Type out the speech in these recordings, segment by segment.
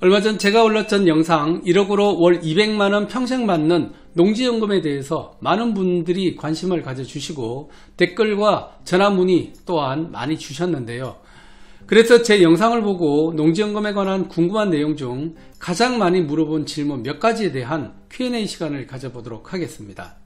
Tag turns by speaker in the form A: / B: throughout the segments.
A: 얼마 전 제가 올렸던 영상 1억으로 월 200만원 평생 받는 농지연금에 대해서 많은 분들이 관심을 가져주시고 댓글과 전화 문의 또한 많이 주셨는데요. 그래서 제 영상을 보고 농지연금에 관한 궁금한 내용 중 가장 많이 물어본 질문 몇 가지에 대한 Q&A 시간을 가져보도록 하겠습니다.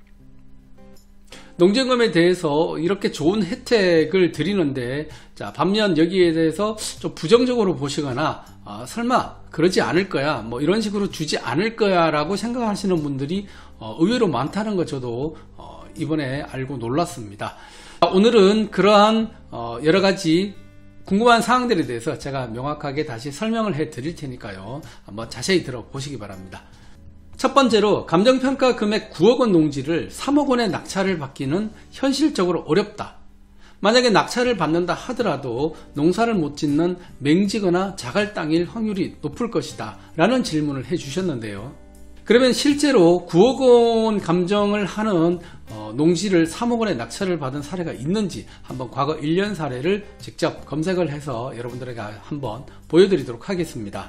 A: 농지연금에 대해서 이렇게 좋은 혜택을 드리는데, 자, 반면 여기에 대해서 좀 부정적으로 보시거나 설마 그러지 않을 거야, 뭐 이런 식으로 주지 않을 거야 라고 생각하시는 분들이 의외로 많다는 것 저도 이번에 알고 놀랐습니다. 오늘은 그러한 여러 가지 궁금한 사항들에 대해서 제가 명확하게 다시 설명을 해 드릴 테니까요, 한번 자세히 들어보시기 바랍니다. 첫 번째로 감정평가 금액 9억원 농지를 3억원에 낙찰을 받기는 현실적으로 어렵다. 만약에 낙찰을 받는다 하더라도 농사를 못 짓는 맹지거나 자갈 땅일 확률이 높을 것이다 라는 질문을 해 주셨는데요. 그러면 실제로 9억원 감정을 하는 농지를 3억원에 낙찰을 받은 사례가 있는지 한번 과거 1년 사례를 직접 검색을 해서 여러분들에게 한번 보여드리도록 하겠습니다.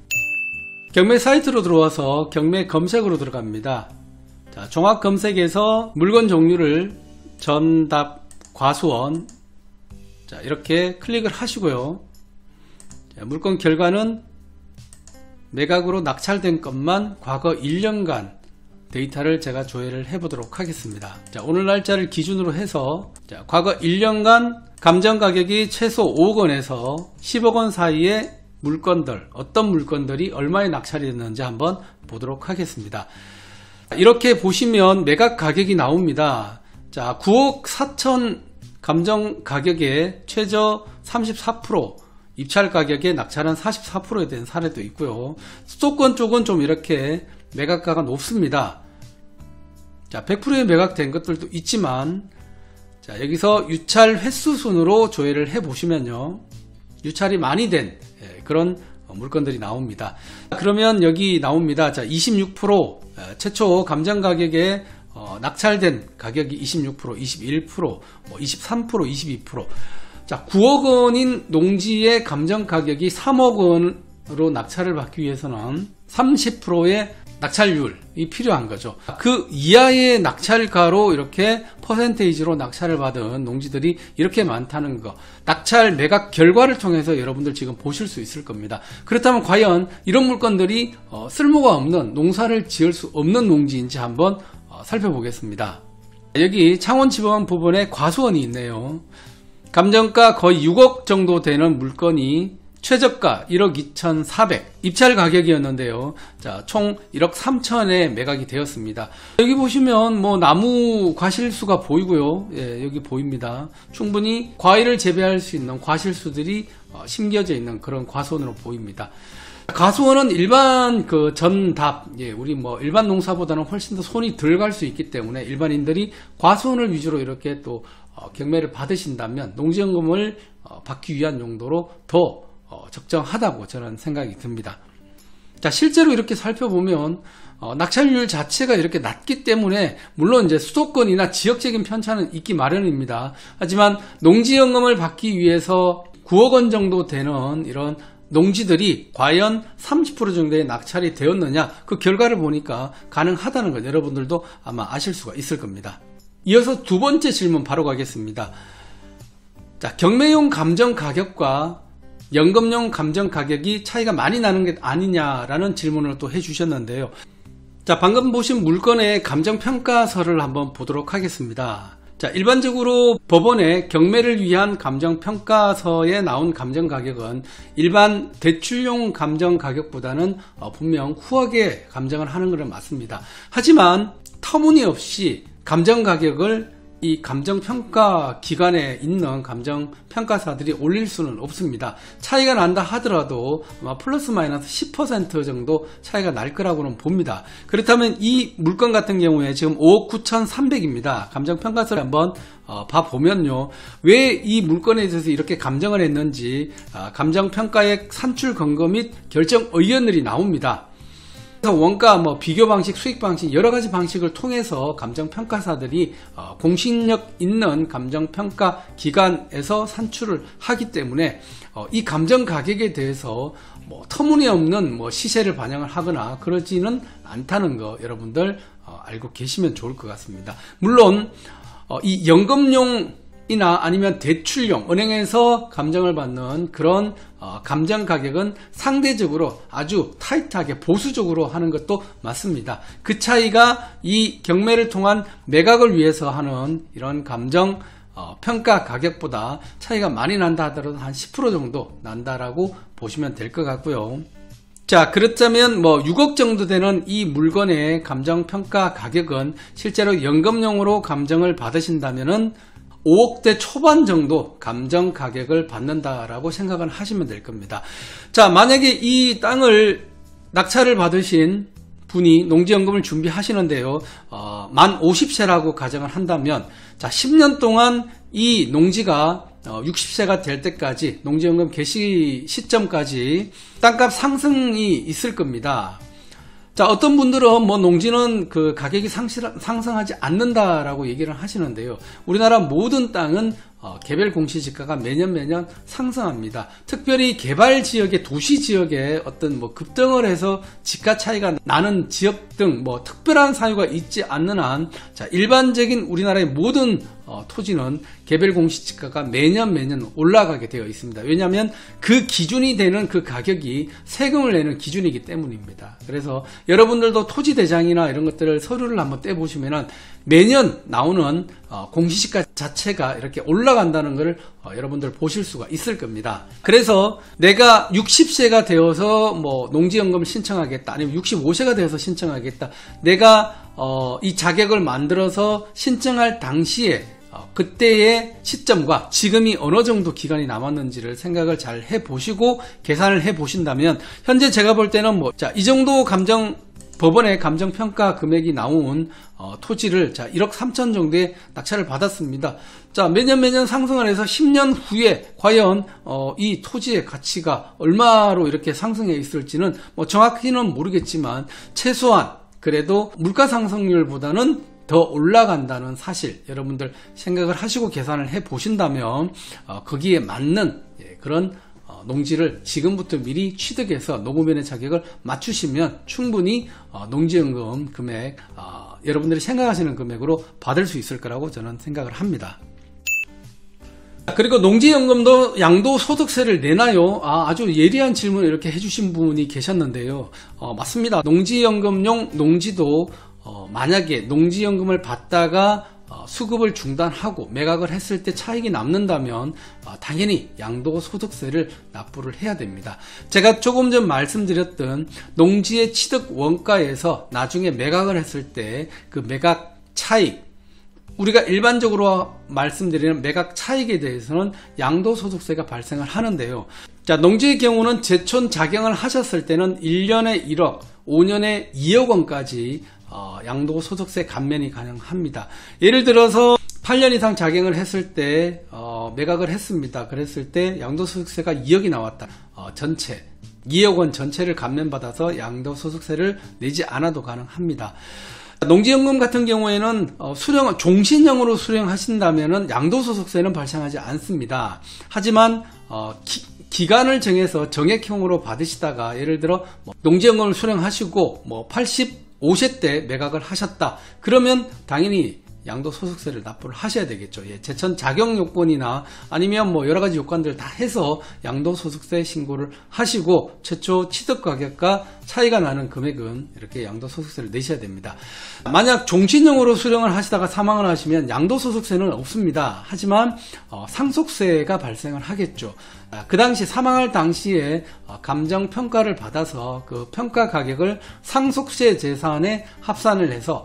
A: 경매 사이트로 들어와서 경매 검색으로 들어갑니다. 자, 종합 검색에서 물건 종류를 전답 과수원, 자, 이렇게 클릭을 하시고요. 자, 물건 결과는 매각으로 낙찰된 것만 과거 1년간 데이터를 제가 조회를 해보도록 하겠습니다. 자, 오늘 날짜를 기준으로 해서, 자, 과거 1년간 감정 가격이 최소 5억원에서 10억원 사이에 물건들, 어떤 물건들이 얼마에 낙찰이 됐는지 한번 보도록 하겠습니다. 이렇게 보시면 매각 가격이 나옵니다. 자, 9억 4천 감정 가격에 최저 34%, 입찰 가격에 낙찰은 44%에 대한 사례도 있고요. 수도권 쪽은 좀 이렇게 매각가가 높습니다. 자, 100%에 매각된 것들도 있지만, 자, 여기서 유찰 횟수 순으로 조회를 해 보시면요, 유찰이 많이 된 그런 물건들이 나옵니다. 그러면 여기 나옵니다. 자, 26% 최초 감정 가격에 낙찰된 가격이 26%, 21%, 23%, 22%. 자, 9억원인 농지의 감정 가격이 3억원으로 낙찰을 받기 위해서는 30%의 낙찰률이 필요한 거죠. 그 이하의 낙찰가로 이렇게 퍼센테이지로 낙찰을 받은 농지들이 이렇게 많다는 거, 낙찰 매각 결과를 통해서 여러분들 지금 보실 수 있을 겁니다. 그렇다면 과연 이런 물건들이 쓸모가 없는, 농사를 지을 수 없는 농지인지 한번 살펴보겠습니다. 여기 창원지방 부분에 과수원이 있네요. 감정가 거의 6억 정도 되는 물건이 최저가 1억 2,400 입찰 가격이었는데요. 자, 총 1억 3천에 매각이 되었습니다. 여기 보시면 뭐 나무 과실수가 보이고요. 예, 여기 보입니다. 충분히 과일을 재배할 수 있는 과실수들이 심겨져 있는 그런 과수원으로 보입니다. 과수원은 일반 그 전답, 예, 우리 뭐 일반 농사보다는 훨씬 더 손이 덜 갈 수 있기 때문에 일반인들이 과수원을 위주로 이렇게 또 경매를 받으신다면 농지연금을 받기 위한 용도로 더 적정하다고 저는 생각이 듭니다. 자, 실제로 이렇게 살펴보면 낙찰률 자체가 이렇게 낮기 때문에 물론 이제 수도권이나 지역적인 편차는 있기 마련입니다. 하지만 농지연금을 받기 위해서 9억원 정도 되는 이런 농지들이 과연 30% 정도의 낙찰이 되었느냐, 그 결과를 보니까 가능하다는 것 여러분들도 아마 아실 수가 있을 겁니다. 이어서 두 번째 질문 바로 가겠습니다. 자, 경매용 감정 가격과 연금용 감정 가격이 차이가 많이 나는 게 아니냐라는 질문을 또 해주셨는데요. 자, 방금 보신 물건의 감정평가서를 한번 보도록 하겠습니다. 자, 일반적으로 법원의 경매를 위한 감정평가서에 나온 감정가격은 일반 대출용 감정가격보다는 분명 후하게 감정을 하는 것은 맞습니다. 하지만 터무니없이 감정가격을 이 감정평가 기관에 있는 감정평가사들이 올릴 수는 없습니다. 차이가 난다 하더라도 아마 플러스 마이너스 10% 정도 차이가 날 거라고는 봅니다. 그렇다면 이 물건 같은 경우에 지금 5억 9,300입니다. 감정평가서를 한번 봐보면요, 왜 이 물건에 대해서 이렇게 감정을 했는지 감정평가액 산출 근거 및 결정 의견들이 나옵니다. 그래서 원가, 뭐 비교 방식, 수익 방식 여러 가지 방식을 통해서 감정평가사들이 공신력 있는 감정평가 기관에서 산출을 하기 때문에 이 감정 가격에 대해서 뭐 터무니없는 뭐 시세를 반영을 하거나 그러지는 않다는 거 여러분들 알고 계시면 좋을 것 같습니다. 물론 이 연금용이나 아니면 대출용, 은행에서 감정을 받는 그런 감정 가격은 상대적으로 아주 타이트하게 보수적으로 하는 것도 맞습니다. 그 차이가 이 경매를 통한 매각을 위해서 하는 이런 감정 평가 가격보다 차이가 많이 난다 하더라도 한 10% 정도 난다라고 보시면 될 것 같고요. 자, 그렇다면 뭐 6억 정도 되는 이 물건의 감정 평가 가격은 실제로 연금용으로 감정을 받으신다면은 5억대 초반 정도 감정 가격을 받는다라고 생각을 하시면 될 겁니다. 자, 만약에 이 땅을 낙찰을 받으신 분이 농지연금을 준비하시는데요, 만 50세라고 가정을 한다면, 자, 10년 동안 이 농지가 60세가 될 때까지, 농지연금 개시 시점까지 땅값 상승이 있을 겁니다. 자, 어떤 분들은 뭐 농지는 그 가격이 상승하지 않는다라고 얘기를 하시는데요. 우리나라 모든 땅은 개별 공시지가가 매년 상승합니다. 특별히 개발 지역의 도시 지역에 어떤 뭐 급등을 해서 지가 차이가 나는 지역 등 뭐 특별한 사유가 있지 않는 한, 자, 일반적인 우리나라의 모든 토지는 개별 공시지가가 매년 올라가게 되어 있습니다. 왜냐하면 그 기준이 되는 그 가격이 세금을 내는 기준이기 때문입니다. 그래서 여러분들도 토지대장이나 이런 것들을 서류를 한번 떼보시면은 매년 나오는 공시지가 자체가 이렇게 올라간다는 것을 여러분들 보실 수가 있을 겁니다. 그래서 내가 60세가 되어서 뭐 농지연금을 신청하겠다, 아니면 65세가 되어서 신청하겠다, 내가 이 자격을 만들어서 신청할 당시에 그때의 시점과 지금이 어느 정도 기간이 남았는지를 생각을 잘 해보시고 계산을 해보신다면, 현재 제가 볼 때는 뭐, 자, 이 정도 법원의 감정평가 금액이 나온 토지를, 자, 1억 3천 정도의 낙찰을 받았습니다. 자, 매년 상승을 해서 10년 후에 과연 이 토지의 가치가 얼마로 이렇게 상승해 있을지는 뭐 정확히는 모르겠지만, 최소한 그래도 물가 상승률보다는 더 올라간다는 사실, 여러분들 생각을 하시고 계산을 해 보신다면 거기에 맞는 그런 농지를 지금부터 미리 취득해서 노무면의 자격을 맞추시면 충분히 농지연금 금액, 여러분들이 생각하시는 금액으로 받을 수 있을 거라고 저는 생각을 합니다. 그리고 농지연금도 양도소득세를 내나요? 아주 예리한 질문을 이렇게 해주신 분이 계셨는데요. 맞습니다. 농지연금용 농지도 만약에 농지연금을 받다가 수급을 중단하고 매각을 했을 때 차익이 남는다면 당연히 양도소득세를 납부를 해야 됩니다. 제가 조금 전 말씀드렸던 농지의 취득 원가에서 나중에 매각을 했을 때 그 매각 차익, 우리가 일반적으로 말씀드리는 매각 차익에 대해서는 양도소득세가 발생을 하는데요. 자, 농지의 경우는 제촌 작용을 하셨을 때는 1년에 1억, 5년에 2억 원까지 양도소득세 감면이 가능합니다. 예를 들어서 8년 이상 작용을 했을 때 매각을 했습니다. 그랬을 때 양도소득세가 2억이 나왔다. 전체 2억 원 전체를 감면받아서 양도소득세를 내지 않아도 가능합니다. 농지연금 같은 경우에는 종신형으로 수령하신다면 양도소득세는 발생하지 않습니다. 하지만 기간을 정해서 정액형으로 받으시다가, 예를 들어 농지연금을 수령하시고 85세 때 매각을 하셨다, 그러면 당연히 양도소득세를 납부를 하셔야 되겠죠. 제천 자격 요건이나 아니면 뭐 여러가지 요건들 다 해서 양도소득세 신고를 하시고 최초 취득 가격과 차이가 나는 금액은 이렇게 양도소득세를 내셔야 됩니다. 만약 종신형으로 수령을 하시다가 사망을 하시면 양도소득세는 없습니다. 하지만 상속세가 발생을 하겠죠. 그 당시 사망할 당시에 감정평가를 받아서 그 평가 가격을 상속세 재산에 합산을 해서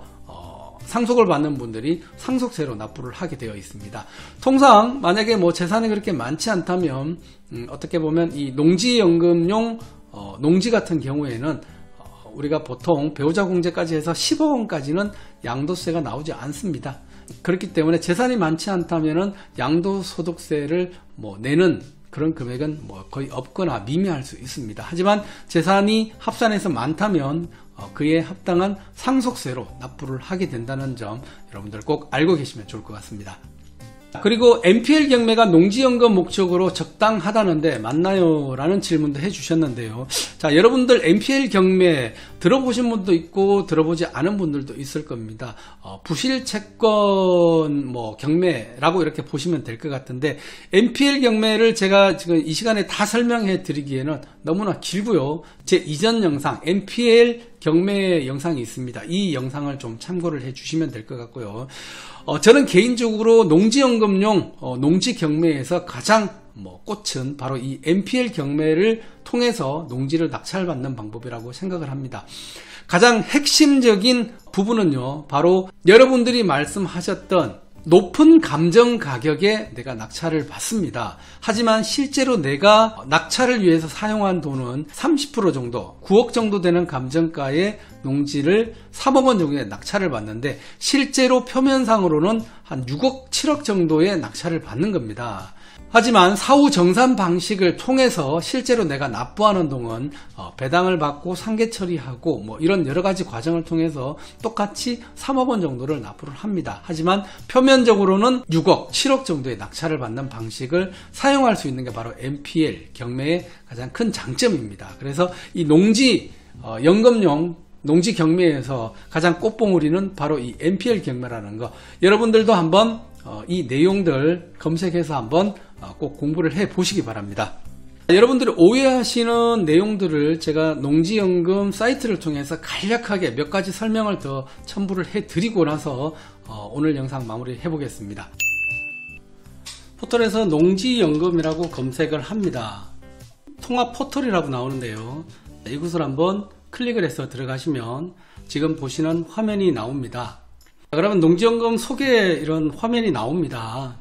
A: 상속을 받는 분들이 상속세로 납부를 하게 되어 있습니다. 통상 만약에 뭐 재산이 그렇게 많지 않다면 어떻게 보면 이 농지연금용 농지 같은 경우에는 우리가 보통 배우자 공제까지 해서 10억 원까지는 양도세가 나오지 않습니다. 그렇기 때문에 재산이 많지 않다면은 양도소득세를 내는 그런 금액은 거의 없거나 미미할 수 있습니다. 하지만 재산이 합산해서 많다면 그에 합당한 상속세로 납부를 하게 된다는 점 여러분들 꼭 알고 계시면 좋을 것 같습니다. 그리고 NPL 경매가 농지연금 목적으로 적당하다는데 맞나요? 라는 질문도 해주셨는데요. 자, 여러분들 NPL 경매 들어보신 분도 있고 들어보지 않은 분들도 있을 겁니다. 부실채권 경매라고 이렇게 보시면 될 것 같은데, NPL 경매를 제가 지금 이 시간에 다 설명해 드리기에는 너무나 길고요. 제 이전 영상 NPL 경매 영상이 있습니다. 이 영상을 좀 참고를 해 주시면 될 것 같고요. 저는 개인적으로 농지연금용 농지 경매에서 가장 꽃은 바로 이 NPL 경매를 통해서 농지를 낙찰받는 방법이라고 생각을 합니다. 가장 핵심적인 부분은요, 바로 여러분들이 말씀하셨던 높은 감정 가격에 내가 낙찰을 받습니다. 하지만 실제로 내가 낙찰을 위해서 사용한 돈은 30% 정도, 9억 정도 되는 감정가의 농지를 3억 원 정도의 낙찰을 받는데, 실제로 표면상으로는 한 6억, 7억 정도의 낙찰을 받는 겁니다. 하지만 사후 정산 방식을 통해서 실제로 내가 납부하는 돈은 배당을 받고 상계 처리하고 이런 여러 가지 과정을 통해서 똑같이 3억 원 정도를 납부를 합니다. 하지만 표면적으로는 6억, 7억 정도의 낙찰을 받는 방식을 사용할 수 있는 게 바로 NPL 경매의 가장 큰 장점입니다. 그래서 이 농지 연금용 농지 경매에서 가장 꽃봉오리는 바로 이 NPL 경매라는 거, 여러분들도 한번 이 내용들 검색해서 한번 꼭 공부를 해 보시기 바랍니다. 여러분들이 오해하시는 내용들을 제가 농지연금 사이트를 통해서 간략하게 몇 가지 설명을 더 첨부를 해 드리고 나서 오늘 영상 마무리 해 보겠습니다. 포털에서 농지연금이라고 검색을 합니다. 통합 포털이라고 나오는데요. 이곳을 한번 클릭을 해서 들어가시면 지금 보시는 화면이 나옵니다. 그러면 농지연금 소개 이런 화면이 나옵니다.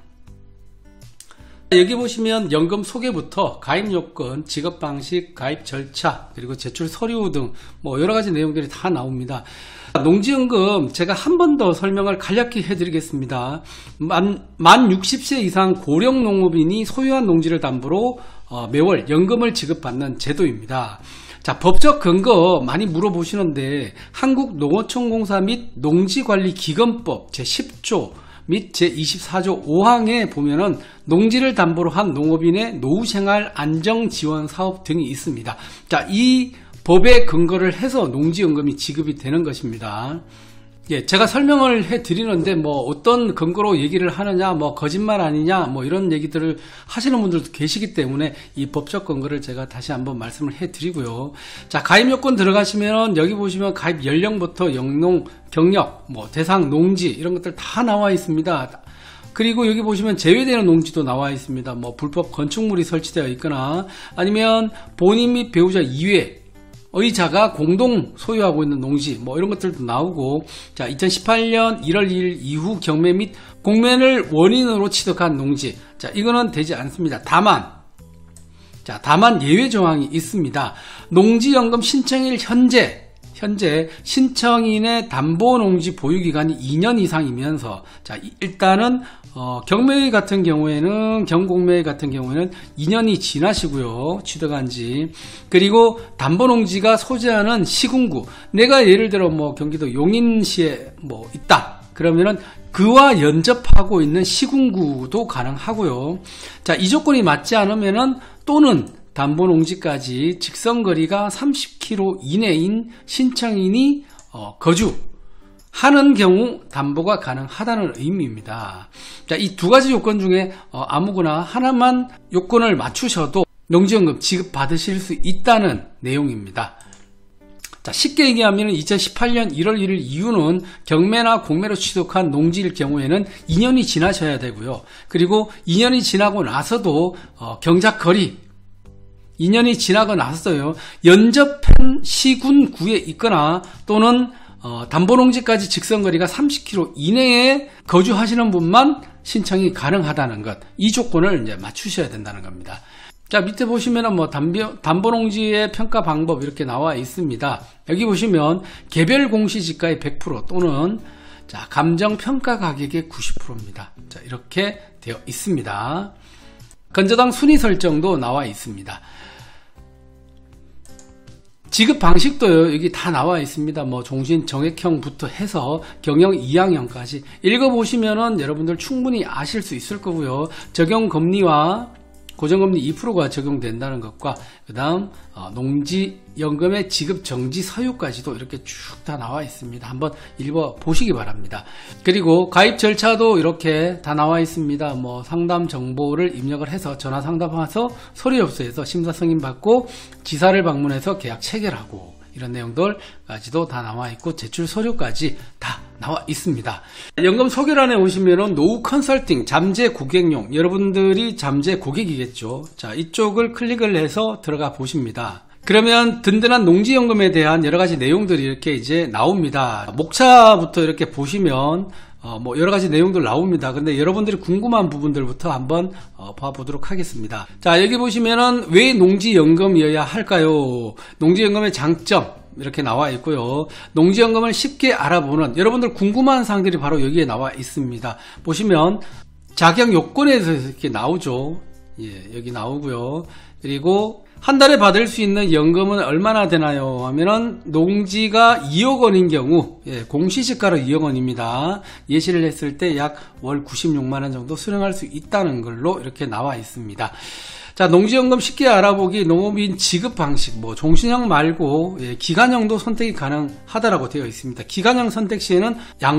A: 여기 보시면 연금 소개부터 가입 요건, 지급 방식, 가입 절차, 그리고 제출 서류 등 여러 가지 내용들이 다 나옵니다. 농지연금 제가 한 번 더 설명을 간략히 해드리겠습니다. 만 60세 이상 고령 농업인이 소유한 농지를 담보로 매월 연금을 지급받는 제도입니다. 자, 법적 근거 많이 물어보시는데 한국농어촌공사 및 농지관리기금법 제10조 및 제24조 5항에 보면은 농지를 담보로 한 농업인의 노후생활 안정지원사업 등이 있습니다. 자, 이 법에 근거를 해서 농지연금이 지급이 되는 것입니다. 예, 제가 설명을 해 드리는데 어떤 근거로 얘기를 하느냐, 거짓말 아니냐, 이런 얘기들을 하시는 분들도 계시기 때문에 이 법적 근거를 제가 다시 한번 말씀을 해 드리고요. 자, 가입 요건 들어가시면 여기 보시면 가입 연령부터 영농, 경력, 대상 농지 이런 것들 다 나와 있습니다. 그리고 여기 보시면 제외되는 농지도 나와 있습니다. 불법 건축물이 설치되어 있거나 아니면 본인 및 배우자 이외 의자가 공동 소유하고 있는 농지 이런 것들도 나오고, 자, 2018년 1월 1일 이후 경매 및 공매를 원인으로 취득한 농지, 자, 이거는 되지 않습니다. 다만 예외 조항이 있습니다. 농지연금 신청일 현재 신청인의 담보농지 보유기간이 2년 이상이면서, 자, 일단은 경매회 같은 경우에는, 경공매회 같은 경우에는 2년이 지나시고요, 취득한지. 그리고 담보농지가 소재하는 시군구, 내가 예를 들어 경기도 용인시에 있다 그러면은 그와 연접하고 있는 시군구도 가능하고요. 자, 이 조건이 맞지 않으면은 또는 담보농지까지 직선거리가 30km 이내인 신청인이 거주하는 경우 담보가 가능하다는 의미입니다. 자, 이 두 가지 요건 중에 아무거나 하나만 요건을 맞추셔도 농지연금 지급받으실 수 있다는 내용입니다. 자, 쉽게 얘기하면 2018년 1월 1일 이후는 경매나 공매로 취득한 농지일 경우에는 2년이 지나셔야 되고요. 그리고 2년이 지나고 나서도 경작거리 2년이 지나고 나서요, 연접한 시군구에 있거나 또는 담보농지까지 직선거리가 30km 이내에 거주하시는 분만 신청이 가능하다는 것, 이 조건을 이제 맞추셔야 된다는 겁니다. 자, 밑에 보시면은 담보농지의 평가 방법 이렇게 나와 있습니다. 여기 보시면 개별 공시지가의 100% 또는 자, 감정평가 가격의 90%입니다. 자, 이렇게 되어 있습니다. 건저당 순위 설정도 나와 있습니다. 지급 방식도 여기 다 나와 있습니다. 뭐 종신 정액형부터 해서 경영 2학년까지 읽어보시면은 여러분들 충분히 아실 수 있을 거고요. 적용금리와 고정금리 2%가 적용된다는 것과 그 다음 농지연금의 지급 정지 사유까지도 이렇게 쭉 다 나와 있습니다. 한번 읽어보시기 바랍니다. 그리고 가입 절차도 이렇게 다 나와 있습니다. 뭐 상담 정보를 입력을 해서 전화 상담해서 서류협소에서 심사 승인 받고 지사를 방문해서 계약 체결하고 이런 내용들까지도 다 나와 있고 제출 서류까지 다 나와 있습니다. 연금 소개란에 오시면은 노후 컨설팅 잠재 고객용, 여러분들이 잠재 고객이겠죠. 자, 이쪽을 클릭을 해서 들어가 보십니다. 그러면 든든한 농지연금에 대한 여러 가지 내용들이 이렇게 이제 나옵니다. 목차부터 이렇게 보시면 뭐 여러 가지 내용들 나옵니다. 근데 여러분들이 궁금한 부분들부터 한번 봐보도록 하겠습니다. 자, 여기 보시면은 왜 농지연금이어야 할까요? 농지연금의 장점 이렇게 나와 있고요. 농지연금을 쉽게 알아보는 여러분들 궁금한 사항들이 바로 여기에 나와 있습니다. 보시면 자격 요건에서 이렇게 나오죠. 예, 여기 나오고요. 그리고 한 달에 받을 수 있는 연금은 얼마나 되나요? 하면은 농지가 2억 원인 경우 공시지가로 2억 원입니다. 예시를 했을 때 약 월 96만 원 정도 수령할 수 있다는 걸로 이렇게 나와 있습니다. 자, 농지연금 쉽게 알아보기 농업인 지급 방식, 뭐 종신형 말고 기간형도 선택이 가능하다라고 되어 있습니다. 기간형 선택 시에는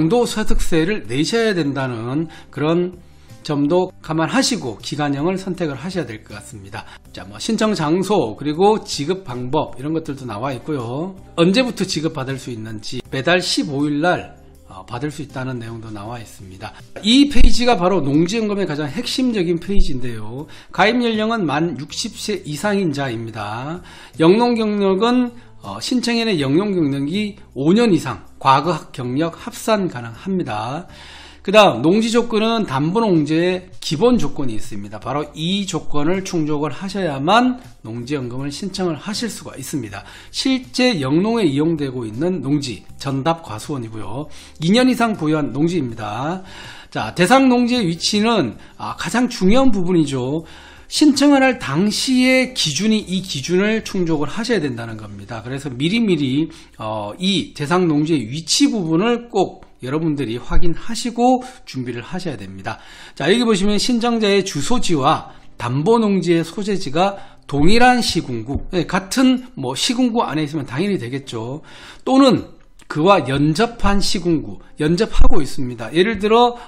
A: 양도소득세를 내셔야 된다는 그런 점도 감안하시고 기간형을 선택을 하셔야 될 것 같습니다. 자, 뭐 신청 장소 그리고 지급 방법 이런 것들도 나와 있고요. 언제부터 지급받을 수 있는지 매달 15일 날 받을 수 있다는 내용도 나와 있습니다. 이 페이지가 바로 농지연금의 가장 핵심적인 페이지인데요. 가입 연령은 만 60세 이상인 자입니다. 영농 경력은 신청인의 영농 경력이 5년 이상 과거 경력 합산 가능합니다. 그 다음 농지 조건은 담보농지의 기본 조건이 있습니다. 바로 이 조건을 충족을 하셔야만 농지연금을 신청을 하실 수가 있습니다. 실제 영농에 이용되고 있는 농지 전답과수원이고요. 2년 이상 보유한 농지입니다. 자, 대상 농지의 위치는 가장 중요한 부분이죠. 신청을 할 당시의 기준이 이 기준을 충족을 하셔야 된다는 겁니다. 그래서 미리미리 이 대상 농지의 위치 부분을 꼭 여러분들이 확인하시고 준비를 하셔야 됩니다. 자, 여기 보시면 신청자의 주소지와 담보농지의 소재지가 동일한 시군구, 같은 뭐 시군구 안에 있으면 당연히 되겠죠. 또는 그와 연접한 시군구, 연접하고 있습니다. 예를 들어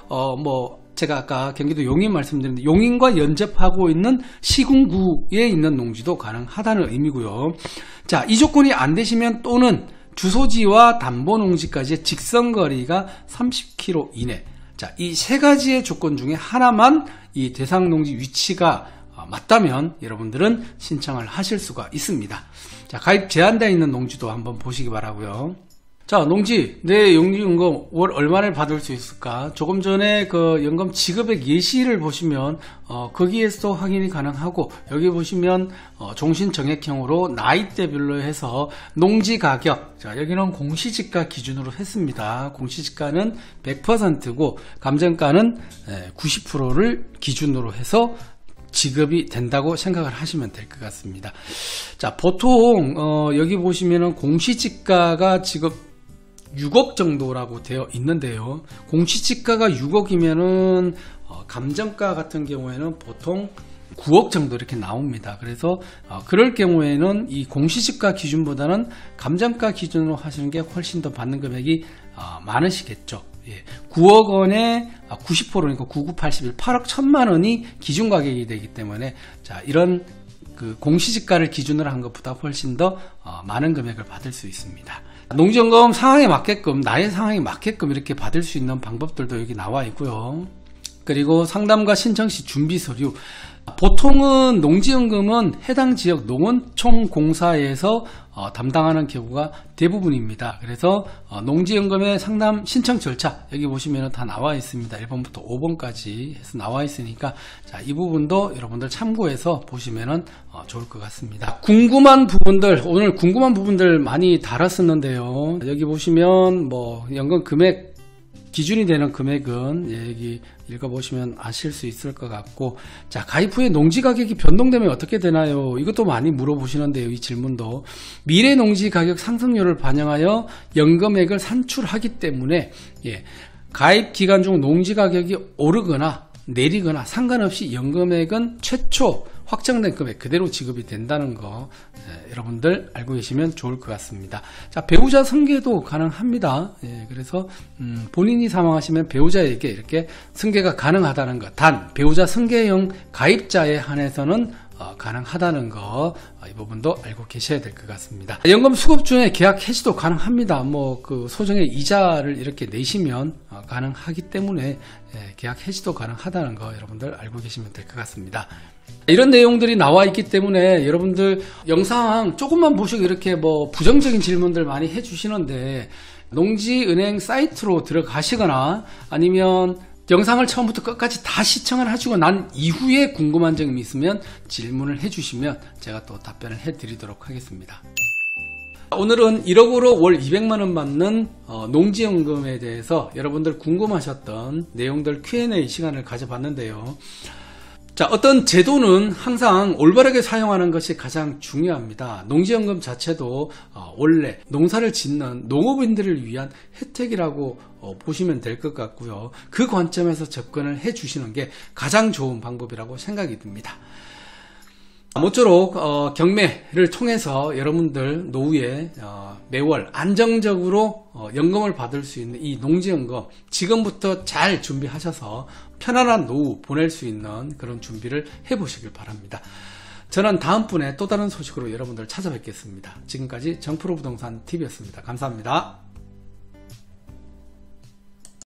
A: 뭐 제가 아까 경기도 용인 말씀드렸는데 용인과 연접하고 있는 시군구에 있는 농지도 가능하다는 의미고요. 자, 이 조건이 안 되시면 또는 주소지와 담보농지까지의 직선거리가 30km 이내. 자, 이 세 가지의 조건 중에 하나만 이 대상농지 위치가 맞다면 여러분들은 신청을 하실 수가 있습니다. 자, 가입 제한되어 있는 농지도 한번 보시기 바라고요. 자, 농지, 내 용지연금 월 얼마를 받을 수 있을까? 조금 전에 그 연금 지급액 예시를 보시면 거기에서도 확인이 가능하고, 여기 보시면 종신 정액형으로 나이대별로 해서 농지 가격, 자, 여기는 공시지가 기준으로 했습니다. 공시지가는 100%고 감정가는 90%를 기준으로 해서 지급이 된다고 생각을 하시면 될 것 같습니다. 자, 보통 여기 보시면은 공시지가가 지급 6억 정도라고 되어 있는데요. 공시지가가 6억이면은 감정가 같은 경우에는 보통 9억 정도 이렇게 나옵니다. 그래서 그럴 경우에는 이 공시지가 기준보다는 감정가 기준으로 하시는 게 훨씬 더 받는 금액이 많으시겠죠. 예, 9억 원에 90%니까 9981 8억 1천만 원이 기준 가격이 되기 때문에 자, 이런 그 공시지가를 기준으로 한 것보다 훨씬 더 많은 금액을 받을 수 있습니다. 농지연금 상황에 맞게끔, 나의 상황에 맞게끔 이렇게 받을 수 있는 방법들도 여기 나와 있고요. 그리고 상담과 신청 시 준비 서류. 보통은 농지연금은 해당 지역 농원총공사에서 담당하는 경우가 대부분입니다. 그래서 농지연금의 상담 신청 절차 여기 보시면 다 나와 있습니다. 1번부터 5번까지 해서 나와 있으니까 자, 이 부분도 여러분들 참고해서 보시면 좋을 것 같습니다. 궁금한 부분들, 오늘 궁금한 부분들 많이 달았었는데요. 여기 보시면 뭐 연금 금액 기준이 되는 금액은 여기 읽어보시면 아실 수 있을 것 같고, 자, 가입 후에 농지 가격이 변동되면 어떻게 되나요? 이것도 많이 물어보시는데요. 이 질문도 미래 농지 가격 상승률을 반영하여 연금액을 산출하기 때문에 가입 기간 중 농지 가격이 오르거나 내리거나 상관없이 연금액은 최초 확정된 금액 그대로 지급이 된다는 거 여러분들 알고 계시면 좋을 것 같습니다. 자, 배우자 승계도 가능합니다. 그래서 본인이 사망하시면 배우자에게 이렇게 승계가 가능하다는 것, 단 배우자 승계형 가입자에 한해서는 가능하다는 거, 이 부분도 알고 계셔야 될 것 같습니다. 연금 수급 중에 계약 해지도 가능합니다. 뭐 그 소정의 이자를 이렇게 내시면 가능하기 때문에 계약 해지도 가능하다는 거 여러분들 알고 계시면 될 것 같습니다. 이런 내용들이 나와 있기 때문에 여러분들 영상 조금만 보시고 이렇게 뭐 부정적인 질문들 많이 해주시는데, 농지은행 사이트로 들어가시거나 아니면 영상을 처음부터 끝까지 다 시청을 하시고 난 이후에 궁금한 점이 있으면 질문을 해주시면 제가 또 답변을 해드리도록 하겠습니다. 오늘은 1억으로 월 200만원 받는 농지연금에 대해서 여러분들 궁금하셨던 내용들 Q&A 시간을 가져봤는데요. 자, 어떤 제도는 항상 올바르게 사용하는 것이 가장 중요합니다. 농지연금 자체도 원래 농사를 짓는 농업인들을 위한 혜택이라고 보시면 될 것 같고요. 그 관점에서 접근을 해 주시는 게 가장 좋은 방법이라고 생각이 듭니다. 모쪼록 경매를 통해서 여러분들 노후에 매월 안정적으로 연금을 받을 수 있는 이 농지연금 지금부터 잘 준비하셔서 편안한 노후 보낼 수 있는 그런 준비를 해보시길 바랍니다. 저는 다음번에 또 다른 소식으로 여러분들 찾아뵙겠습니다. 지금까지 정프로부동산 TV였습니다. 감사합니다.